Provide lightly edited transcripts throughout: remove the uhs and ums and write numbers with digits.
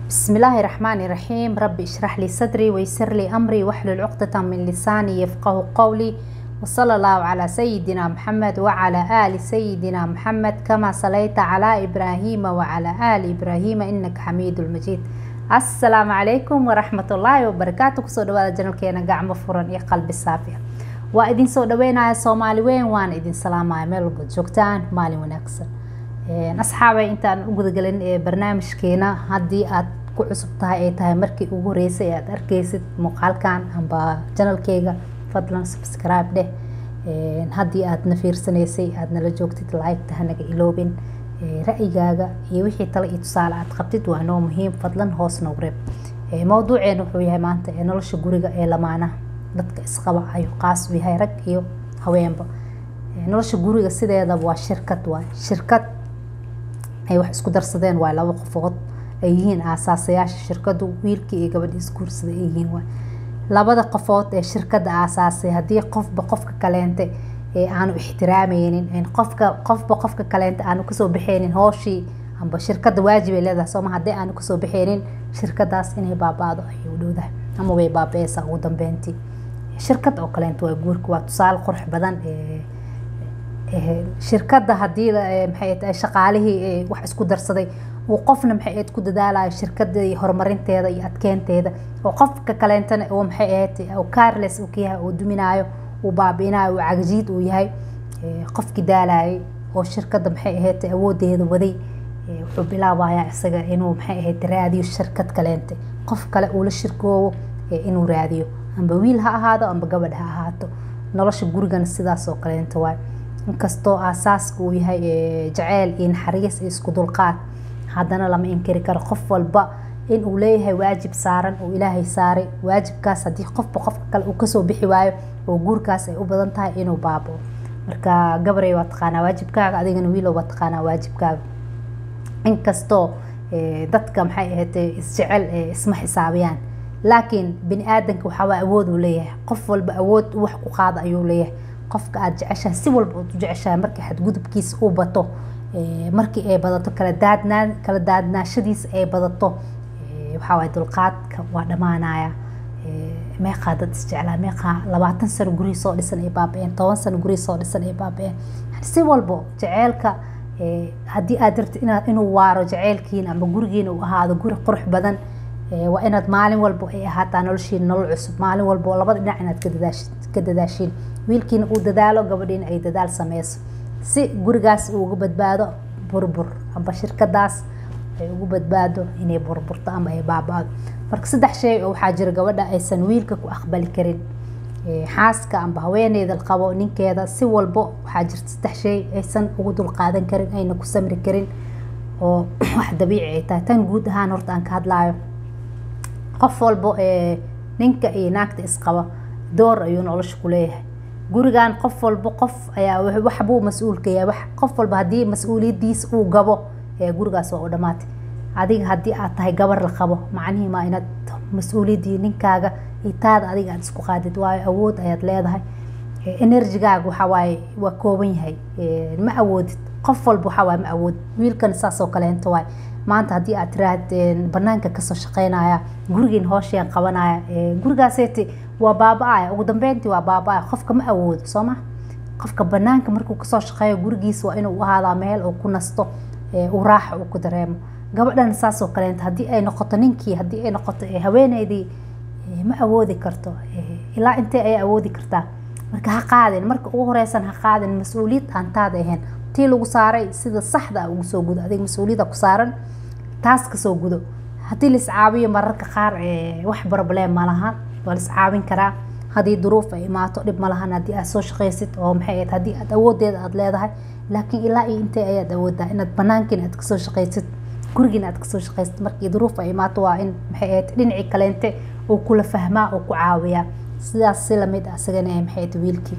بسم الله الرحمن الرحيم. رب اشرح لي صدري ويسر لي أمري واحلل عقدة من لساني يفقه قولي، وصلى الله على سيدنا محمد وعلى آل سيدنا محمد كما صليت على إبراهيم وعلى آل إبراهيم إنك حميد المجيد. السلام عليكم ورحمة الله وبركاته. كسو دواada janalkeena gacmo furan iyo qalbi saafi ah. Waa idin soo dhaweynaya Soomaali weyn, waan idin salaamaya meel walba joogtaan. Maalin wanaagsan. asxaabay intaan u gudagalin barnaamijkeena, haddii aad ku cusub tahay ay tahay markii ugu horeysay aad arkaysid muuqaalkan amba channelkeyga, fadlan subscribe dheh. haddii aad na fiirsanaysay aad nala joogtid like hanaga iloobin. ra'yigaaga iyo wixii talo iyo tusaale aad qabtid waa noo muhiim, fadlan hoos noogu reeb. mawduuceena wuxuu yahay maanta nolosha guriga ee lamaanaha dadka isqaba ayuu qaas u yahay, rag iyo haweenba. nolosha guriga sideedaba waa shirkad ay wax isku darsadeen, waa laba qofood ay yihiin aasaasayaasha shirkadu, wiilkii iyo gabadhii isguursaday ay yihiin. waa labada qofood ee shirkada aasaasay. haddii qofba qofka kaleente aanu ixtiraamaynin, qofka kaleente aanu kasoo baxaynin hooshii amba shirkada waajib ay leedahay sooma, haddii aanu kasoo baxaynin shirkadaas inay baabaado ayay u dhowdahay ama way baabeeysaa ugu dambeyntii. shirkad oo kaleente waa guurka, waa tusaale qurux badan. shirkada hadii maxay tahay shaqaalihii wax isku darsaday oo qofna maxay ku dadaalayo shirkada horumarinteeda iyo adkeynteeda, oo qofka kaleentana oo maxay ahayd oo careless uu ka yahay, oo duminayo, uu baabiinayo, uu cagajiid uu yahay. qofkii daalayay oo shirkada maxay ahayd awoodeeda waday, wuxuu bilaabayaa isaga inuu maxay ahayd raadiyo shirkad kaleente, qof kale uu la shirkoobo inuu raadiyo, amba wiil ha ahaado amba gabadh ha ahaato. nolosha gurigana sidaas oo kaleente waay. inkastoo aasaaska uu yahay jaceyl iyo naxariis iyo isku dulqaad, haddana lama inkiri karo qof walba in uu leeyahay waajib saaran oo ilaahay saaray. waajibkaas haddii qofba qofka kale uu kasoo bixi waayo oo guurkaas ay u badan tahay inuu baabo. marka gabaray waa taqaanaa waajibkaaga, adigana wiilow waa taqaanaa waajibkaaga. inkastoo dadka maxay ahayd isjecel isma xisaabiyaan, laakiin bini aadanka waxaa awood uu leeyahay. qof walba awood wax ku qaada ayuu leeyahay. qofka aad jeceshahay si walba aad u jeceshahay, markii xadgudubkiisa uu bato, markii ay badato kala daadnaashadiisa ay badato, waxaa waay dulqaadka waa dhamaanaya. meeqaa dad isjeclaa, meeqaa 20 sano guri soo dhisan ay baabeen, 10 sano guri soo dhisan ay baabeen. si walba jaceylka haddii aad rabtid inuu waaro jaceylkiina ama gurigiina uu ahaado guri qurux badan, waa inaad maalin walba ay ahaataa noloshiina nolol cusub. maalin walba labada dhinac inaad ka dadaashiin, wiilkiina uu dadaalo, gabadhiina ay dadaal sameyso, si gurigaas uu uga badbaado burbur, amba shirkadaas ay ugu badbaado inay burburto ama ay baabaado. marka 3 shay oo waxaa jira gabadha aysan wiilka ku aqbali karin. xaaska amba haweeneyda qabo ninkeeda si walba waxaa jirta 3 shay aysan ugu dulqaadan karin, ayna ku samri karin, oo wax dabiici ay tahay. tan guud ahaan horta aan ka hadlaayo, qof walba ninka iyo naagta isqaba door ayuu nolosha ku leeyahay. gurigan qof walba qof ayaa wax buu mas'uul ka yahay. qof walba haddii mas'uuliyadiisa uu gabo, gurigaas waa u dhamaatay. adiga haddii aad tahay gabar la qabo, macnihi ma inaad mas'uuliyadii ninkaaga iyo taada adiga aad isku qaadid, waayo awood ayaad leedahay. enerjigaaga waxa waaye waa kooban yahay, ma awoodid. qof walba waxa waaye ma awood. wiilkan saas oo kaleento waay. maanta haddii aad tiraahd banaanka kasoo shaqeynaya, gurigiin hooshaan qabanaya, gurigaaseeti waa baaba'aya, ugu dambeyntii waa baaba'aya. qofka ma awoodo sooma. qofka banaanka markuu kasoo shaqeeyo gurigiisa waa inuu ahaadaa meel uu ku nasto, uu raaxo uu ku dareemo. gabadhan saas oo kaleenta haddii ay noqoto ninkii, haddii ay noqoto haweeneydii, ma awoodi karto. ilaa intee ayay awoodi kartaa? marka ha qaadin, marka ugu horeysan ha qaadin mas-uuliyad aan taada ahayn. tii lagu saaray sida saxda ugu soo gudo. adiga mas-uuliyada ku saaran taas ka soo gudo. haddii la iscaabiyo mararka qaar wax problem ma laha, waa la iscaabin karaa. haddii duruuf ay imaato dhib ma lahan, haddii aad soo shaqaysid oo maxay ahayd haddii aad awoodeeda aad leedahay. laakiin ilaa iyo intee ayaad awoodaa inaad banaankiina aad kasoo shaqaysid, gurigiina aad kasoo shaqaysid. markii duruuf ay imaato waa in maxay ahayd dhinacii kaleente uu kula fahmaa oo ku caawiyaa. sidaas si lamid ah isagana maxay ahayd wiilkii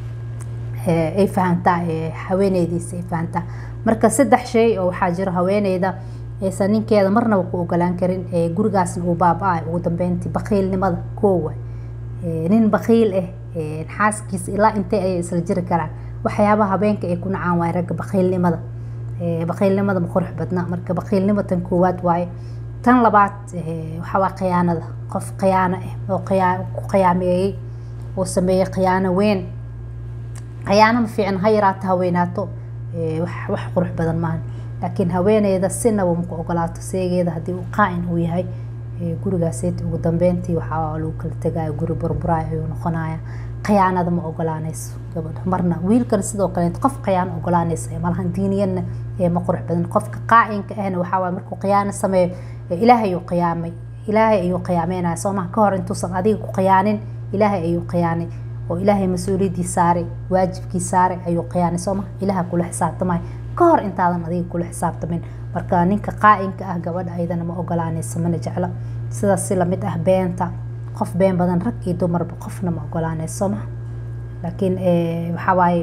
ay fahantaa, haweeneydiisa ay fahantaa. marka 3 shay oo waxaa jira haweeneyda aysan ninkeeda marnaba ku ogolaan karin, gurigaasna uu baaba'ay ugu dambeyntii. baqiilnimada koow waay. nin baqiil xaaskiisa ilaa intee ayay isla jiri karaan. waxyaabaha habeenka ay ku nacaan waay ragga baqiilnimada. baqiilnimada ma qurux badna. marka baqiilnimatan koowaad waaye. tan labaad waxa waa khiyaanada qof khiyaano oo ku khiyaameeyay oo sameeyay khiyaano weyn khiyaano ma fiican ha yaraato haweenaato wax qurux badan maahan laakiin haweeneyda sinaba ma ku ogolaato seegeeda haddii uu qaa'in uu yahay gurigaaseyta ugu dambeyntii waxaa lagu kala tegaya guri burburaay ayuu noqonaya khiyaanada ma ogolaanayso gabadha marna wiilkan sidoo kale qof khiyaano ogolaanaysa malahan diiniyana ma qurux badan qofka qaa'inka ahna waxaa waa markuu khiyaano sameeyo ilaahay ayuu qiyaamay ilaahay ayuu qiyaameynaya soomaha ka hor intuusan adiga ku qiyaanin ilaahay ayuu qiyaanay oo ilaahay mas-uuliyadii saaray waajibkii saaray ayuu qiyaanay soomaha ilaaha kula xisaabtamay ka hor intaadan adiga kula xisaabtamin marka ninka qaa'inka ah gabadha ayadana ma ogolaanayso mana jeclo sidaas si lamid ah beenta qof been badan rag iyo dumarba qofna ma ogolaanayso soomaha laakiin waxaa waaye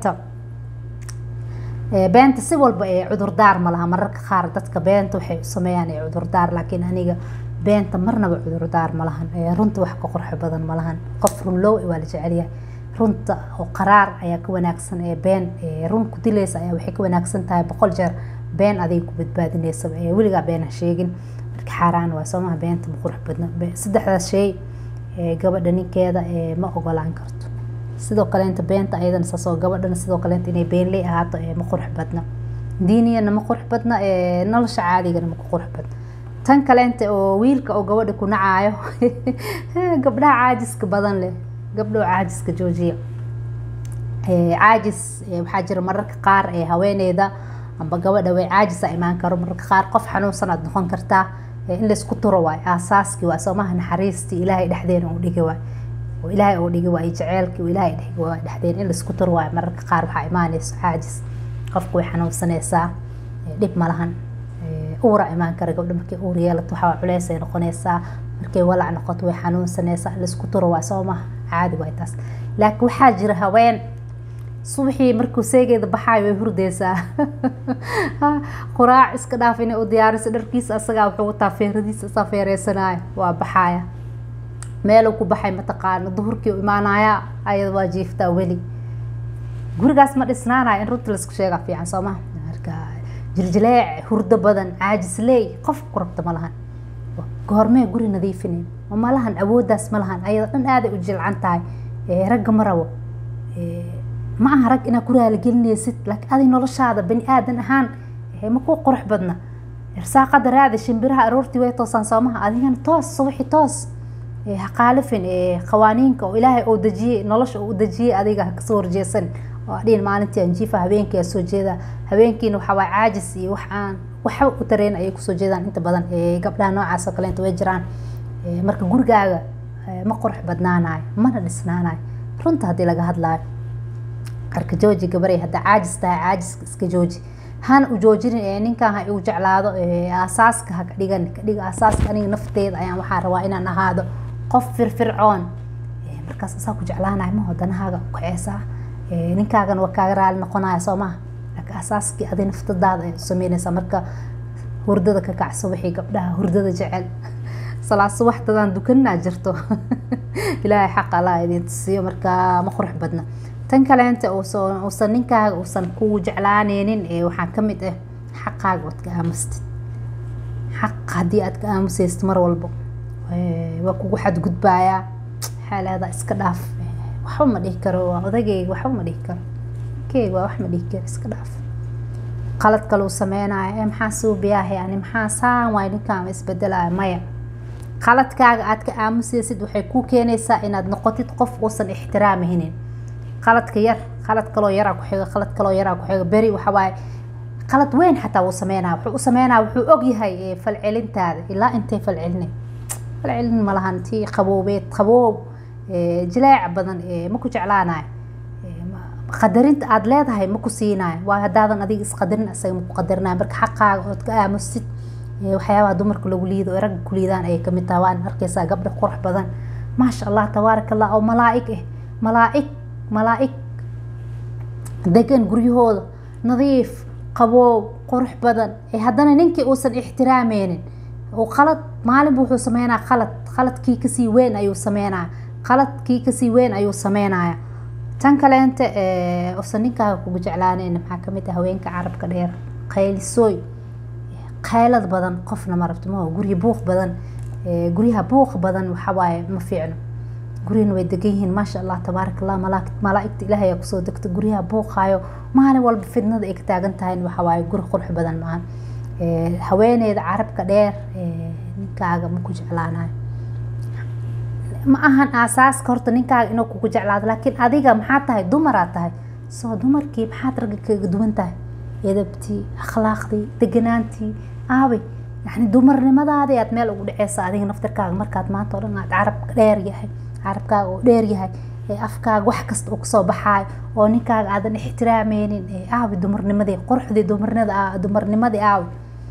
beenta si walba cudurdaar ma laha mararka qaar dadka beenta waxay u sameeyaan cudurdaar laakiin aniga beenta marnaba cudurdaar ma lahan runta wax ka qurux badan ma lahan qof run loo waa la jecel yahay runta oo qaraar ayaa ka wanaagsan been run ku dilaysa ayaa waxay ka wanaagsan tahay 100 jeer been adiga ku badbaadinaysa weligaa been ha sheegin marka xaaraan waa soomaha beenta ma qurux badna saddexdaas shay gabadha ninkeeda ma ogolaan karto sidoo kale inta beenta ayadana saasoo gabadhana sidoo kale inay been ley ahaato ma qurux badna diiniyana ma qurux badna nolosha caadigana ma qurux badna tan kale inta oo wiilka oo gabadha ku nacaayo gabdhaha caajiska badan leh gabdhaha caajiska joojiya caajis waxaa jira mararka qaar haweeneyda amba gabadha way caajis imaan karo mararka qaar qof xanuunsan aad noqon kartaa in la isku turo waay aasaaskii waa soomaha naxariistii ilaahay dhexdeena uu dhigi waay oo ilaahay uu dhigi waay jaceelkii ilaahay dhexdeena in la isku turo waay mararka qaar waxaa imaanayso caajis qofku way xanuunsanaysaa dhib ma lahan uura imaan kara gabdha markay uur yeelato waxaa culeys ay noqonaysaa markay walac noqoto way xanuunsanaysaa la isku turo waa soomaha caadi waay taas laakiin waxaa jira haween subaxii markuu seegeeda baxaayo way hurdaysaa quraac iska dhaaf inay u diyaariso dharkiisa asagaa wuxuu wataa feeradiisa isaa feereysanaya waa baxaaya meeluu ku baxay mataqaano duhurkii u imaanaya ayada waa jiiftaa weli gurigaas ma dhisnaanaya in runta laisku sheegaa fiican soomaha marka jirjileec hurdo badan caajis leey qof ku rabta ma lahan goormee guri nadiifinayn ma lahan awooddaas ma lahan ayada dhan aaday u jilcan tahay ragga ma rabo ma aha rag inaad ku raaligelinaysid laakiin aday noloshaada bani aadan ahaan ma ku qurux badna irsaaqada raadi shimbiraha aroortii way toosaan soomaha adigana toos subaxi toos ha qaalifin qawaaniinka oo ilaahay oo dejiyey nolosha uu dejiyey adiga ha kasoo horjeesan oo dhiin maalintii aan jiifa habeenkii soo jeeda habeenkiina waxa waa caajis iyo waxa u tareen ay kusoo jeedaan inta badan gabdhaha noocaas oo kale inta way jiraan marka gurigaaga ma qurux badnaanayo mana dhisnaanayo runta haddii laga hadlaayo arka jooji gabaray hadda caajis tahay caajiska iska jooji hana u joojinin ninkan ha igu jeclaado aasaaska ha ka dhiga aasaaska aniga nafteeda ayaan waxaa rabaa inaan ahaado qof firfircoon markaas asaa ku jeclaanayo ma hodanahaaga u kaceesaa ninkaagana waa kaaga raali noqonaya soo maha laakiin asaaskii adi naftadaada ay u sameynaysaa marka hurdada ka kacso wixii gabdhaha hurdada jecel salaad subaxdadaan dukanaa jirto ilaahay xaq allah idin tusiyo marka ma qurux badna tan kale inta uusan ninkaaga uusan kugu jeclaaneynin waxaa ka mid ah xaqaaga waad ka aamustid xaq haddii aad ka aamusaysid mar walba waa kugu xadgudbayaa xaalaada iska dhaaf waxba ma dhihi karo waa odagayga waxba ma dhihi karo keyga waa wax ma dhihi karo iska dhaaf qalad kale uu sameynayo maxaa suubiyahay yani maxaa saan waay ninkaan isbedelaya maya qaladkaaga aad ka aamusaysid waxay kuu keenaysaa inaad noqotid qof uusan ixtiraamihinin qaladka yar qalad kaloo yaraa ku xiga qalad kaloo yaraa ku xiga beri waxa waaye qalad weyn xataa uu sameynaa wuxuu og yahay falcelintaada ilaa intay falcelin ma lahan tii qaboobeed qaboob jilaac badan ma ku jeclaanayo qadarinta aad leedahay ma ku siinayo waa haddaadan adiga isqadarin asaga ma ku qadarinayo marka xaqaaga ood ka aamusid waxyaabaha dumarka lagu liido oo ragga ku liidaan ayay kamid tahay waan arkaysaa gabdha qurux badan maasha allah tabaaraka allah oo malaa'ig degan guryahooda nadiif qaboob qurux badan haddana ninkii uusan ixtiraameynin oo qalad maalin wuxuu sameynaa qaladkii kasii weyn ayuu sameynaya tan kaleenta uusan ninkaaga kugu jeclaaneyna maxaa kamid ah haweenka carabka dheer qaylisooy qaylad badan qofna ma rabto ma guri buuq badan guriyaha buuq badan waxa waaye ma fiicno gurina way degan yihiin maasha Allah tabaarakallah malaa'igta ilaahay ayaa kusoo degta guriyaha buuqaayo maalin walba fidnada ay ka taagan tahay waxa waaye guri qurux badan maahan haweeneyda carabka dheer ninkaaga ma ku jeclaanayo ma ahan aasaaska horta ninkaaga inuu kugu jeclaado laakiin adiga maxaa tahay dumaraad tahay soo dumarkii maxaad ragga kaga duwan tahay edabtii akhlaaqdii deganaantii aabe yani dumarnimadaadii aad meel ugu dhaceysa adiga naftirkaaga markaad maanta oo dhan aad carabka dheer yahay carabkaaga oo dheer yahay afkaaga wax kasta oo kasoo baxaayo oo ninkaaga aadan ixtiraameynin aabe dumarnimadii quruxdii dumarnimadii aabe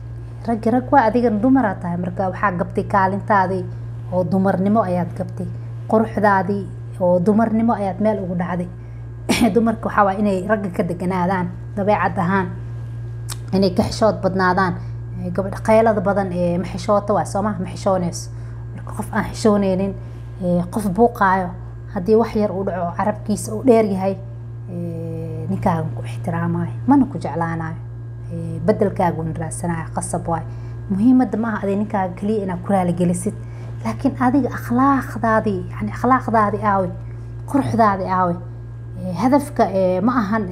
rag waa adigana dumaraad tahay marka waxaa gabtay kaalintaadii oo dumarnimo ayaad gabtay quruxdaadii oo dumarnimo ayaad meel ugu dhacday dumarka waxaa waa inay ragga ka deganaadaan dabeecad ahaan inay ka xishood badnaadaan gabadha qaylada badan ma xishoota waa soomaa ma xishoonayso marka qof aan xishooneynin qof buuqaayo haddii wax yar uu dhaco carabkiisa uu dheer yahay ninkaaga ku ixtiraamayo mana ku jeclaanayo bedelkaaga un raadsanayo qasab waay muhiimada ma aha aday ninkaaga kaliya inaad ku raaligelisid laakiin adiga akhlaaqdaadii aawe quruxdaadii aawe hadafka ma ahan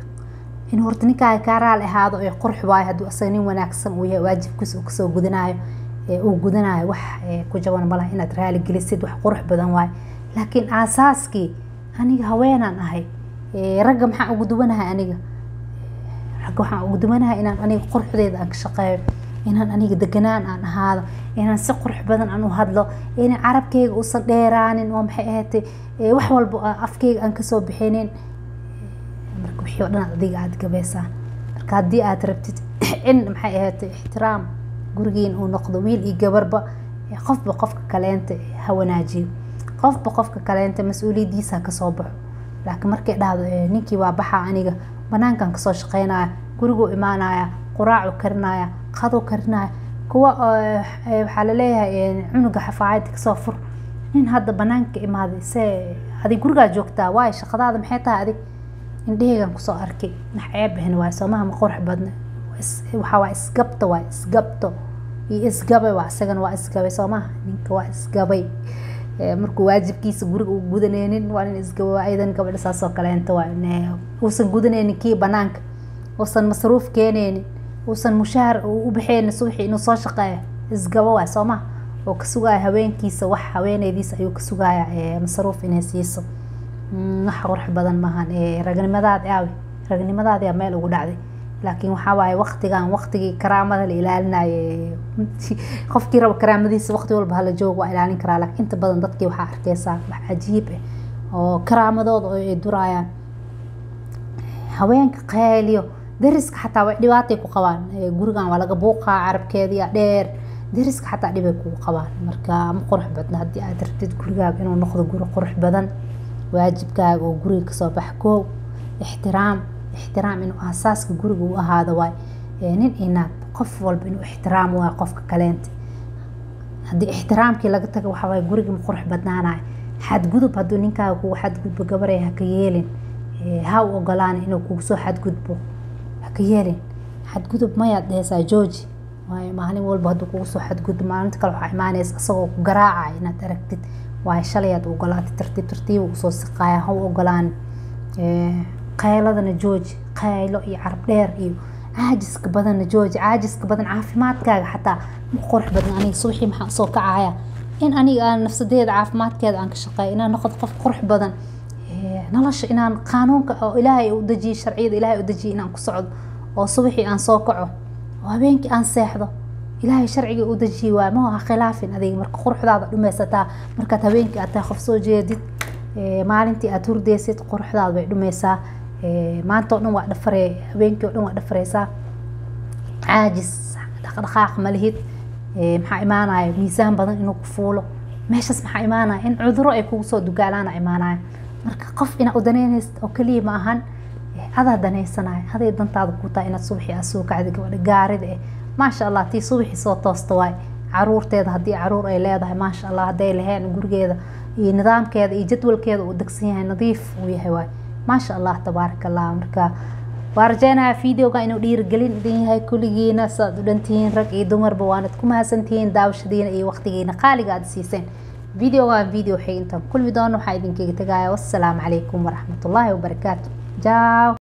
in horta ninkaaga kaa raali ahaado qurux waayo hadduu asaga nin wanaagsan uu yahay waajibkiisa uu kasoo gudanayo uu gudanayo wax ku jaban malaha inaad raali gelisid wax qurux badan waayo laakiin aasaaskii aniga haweenaan ahay ragga maxaa ugu duwanahay aniga ragga waxaan ugu duwanahay inaan aniga quruxdeeda aan ka shaqeeyo inaan aniga deganaan aan ahaado inaan si qurux badan aan u hadlo inaan carabkeyga uusan dheeraanin oo maxay ahaatay wax walba afkeyga aan kasoo bixinin marka wixii oo dhan adiga aad gabaysaa marka haddii aad rabtid in maxay ahaatay ixtiraam gurigiin uu noqdo wiil iyo gabarba qofba qofka kaleenta ha wanaajiyo qofba qofka kaleenta mas-uuliyadiisa kasoo baxo laakiin markay dhahdo ninkii waa baxa aniga banaankan kasoo shaqeynaya guriguu imaanaya quraacu karinaya qado karinaya kuwa waxaa laleeyahay cunuga xafaayada kasoo fur nin hadda banaanka imaaday se adig gurigaa joogtaa waayo shaqadaada maxay tahay adig indhaheygan kusoo arkay wax ceebahin waay soomaha ma qurux badna waxaa waa isgabto waay isgabto iyo isgabay waa isagana waa isgabay soomaha ninka waa isgabay markuu waajibkiisa guriga uu gudaneynin waa nin isgabay waa idan gabadha saasoo kaleenta waa uusan gudaneynin kii banaanka uusan masruuf keeneynin uusan mushaar u bixeen suuxi inuu soo shaqeeyo isgabo waa soomaha oo ka sugaya haweenkiisa wax haweeneydiisa ayuu ka sugaya masruuf inay siiso wax qurux badan maahan ragnimadaadi meel ugu dhacday laakiin waxaa waaye waqtigii karaamada la ilaalinayo qofkii raba karaamadiisa waqti walba hala joogo waa ilaalin karaa laakiin inta badan dadkii waxaa arkeysaa wax cajiib oo karaamadooda ay durayaan haweenka qayliyo dariska xataa way dhibaatay ku qabaan gurigan waa laga buuqaa carabkeediya dheer dariska xataa dhibay kugu qabaan marka ma qurux badna haddii aad rabtid gurigaaga inuu noqdo guri qurux badan waajibkaaga oo guriga kasoo bax koow ixtiraam inuu aasaaska guriga u ahaado waay nin inaad qof walba inuu ixtiraam waay qofka kaleenta haddii ixtiraamkii laga tago waxaa waay guriga ma qurux badnaanayo xadgudub hadduu ninkaaga kugu xadgudbo gabarey haka yeelin ha u ogolaan inuu kugu soo xadgudbo haka yeelin xadgudub mayaad dheheysaa jooji waayo maalin walba hadduu kugu soo xadgudbo maalinta kale waxaa imaanaysa isagoo ku garaacaya inaad aragtid waayo shalay aad u ogolaatay tartiib usoo siqaaya ha u ogolaan qayladana jooji qaylo iyo carab dheer iyo caajiska badanna jooji caajiska badan caafimaadkaaga xataa ma qurux badan aniga subaxii maxaa soo kacaya in aniga aan nafsadeeda caafimaadkeeda aan ka shaqeeyo inaan noqdo qof qurux badan nolosha inaan qaanuunka oo ilaahay u dejiyay sharciyada ilaahay u dejiyay inaan ku socdo oo subaxii aan soo kaco oo habeenkii aan seexdo ilaahay sharciga u dejiyay waa ma aha khilaafin adiga marka quruxdaada dhumaysataa markaad habeenkii aad tahay qof soo jeedid maalintii aad hurdeysid quruxdaada way dhumaysaa maanta oo dhan waa dhafarey habeenkii oo dhan waa dhafareysaa caajis dhaqdhaqaaq ma lihid maxaa imaanaya miisaan badan inuu ku fuulo meeshaas maxaa imaanaya in cuduro ay kugu soo dugaalaana imaanaya marka qof inaad u daneynaysid oo keliya ma ahan adaa danaysanaya haday dantaada ku tahay inaad subaxii aad soo kacdi gabadha gaarida maasha allah tii subaxii soo toosta waay caruurteeda haddii caruur ay leedahay maasha allah hadday laheen gurigeeda iyo nidaamkeeda iyo jadwalkeeda uu degsan yahay nadiif uu yahay waay maasha allah tabaaraka allah marka وارجعنا فيديو إنه دير قلين دين هاي كل جينا صاد دنتين رك دمر بوانتكم هاسنتين داوش دين أي وقت جينا قالي قاعد سيسين فيديو حين كل فيديو حايدين كي تجاي والسلام عليكم ورحمة الله وبركاته. جاو.